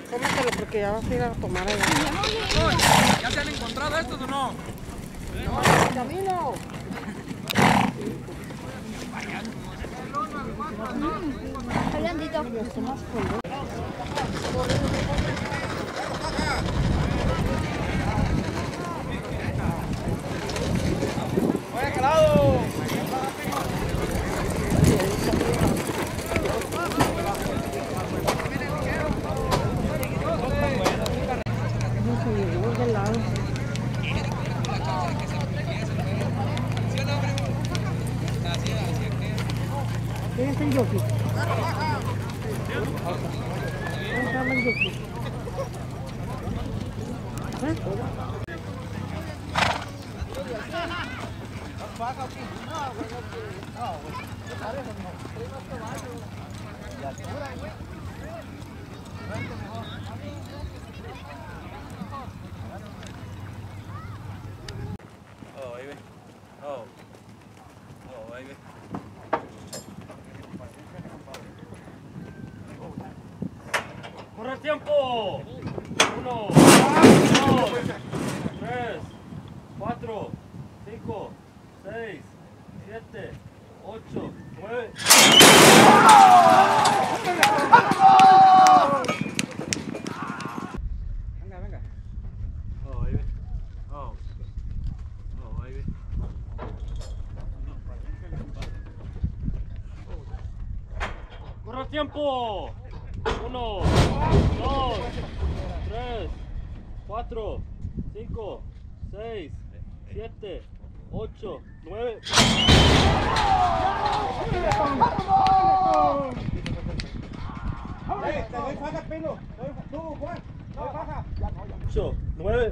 Cómetelo porque ya vas a ir a tomar allá. ¿Ya se han encontrado estos o no? No, en camino. Está blandito. ¡Oye, calado! ¿Quién es el jockey? ¿Cómo se llama el jockey? Oh, ahí ve. Oh, ahí ve. ¡Corre el tiempo! 1, 2, 3, 4, 5, 6, 7, 8, 9. Venga, venga. Oh, ahí ve. Oh, ahí ve. ¡Corre el tiempo! 1, 2, 3, 4, 5, 6, 7, 8, 9. Te doy faja, pelo. Tú, Juan. Te doy faja. 8, 9.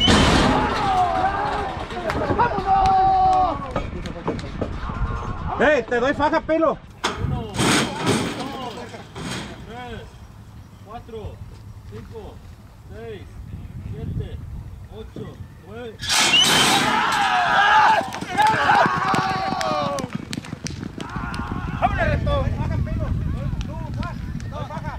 Te doy faja, pelo. 1, 2, 3, 4, 5, 6, 7, 8, 9. ¡Vámonos, Reto! Faja, pelo. Tú, Juan. Te doy faja.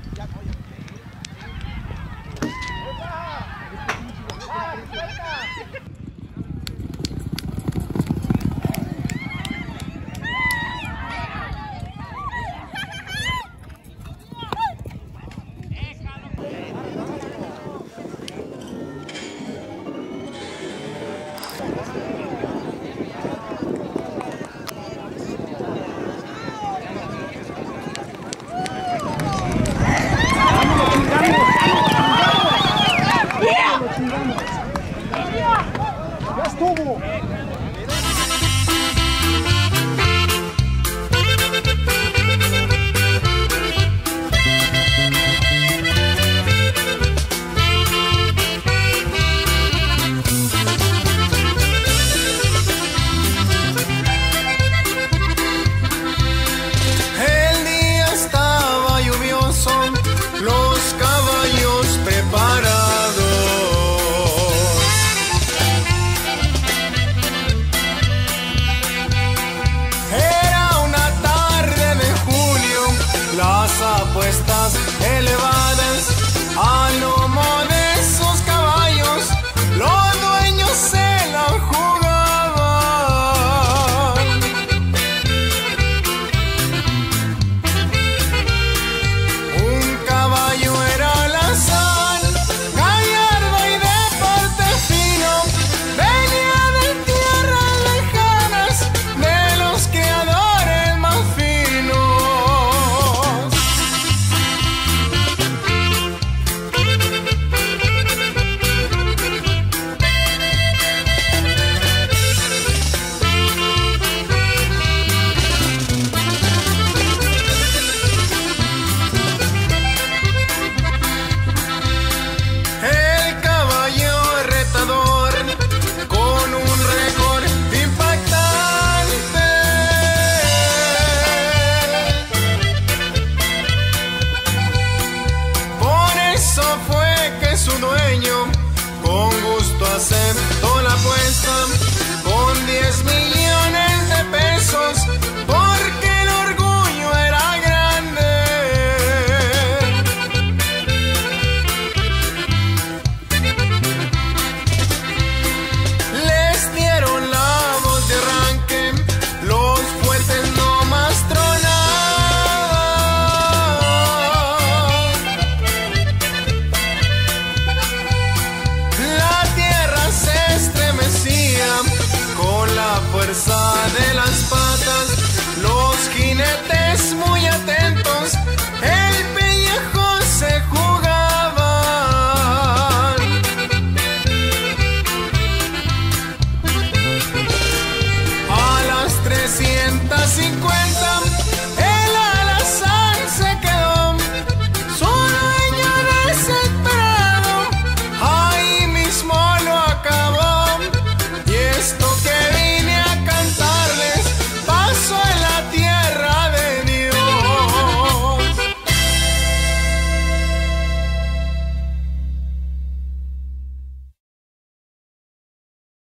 ¡Ya estuvo! El día estaba lluvioso, los caballos preparados. Era una tarde de julio, las apuestas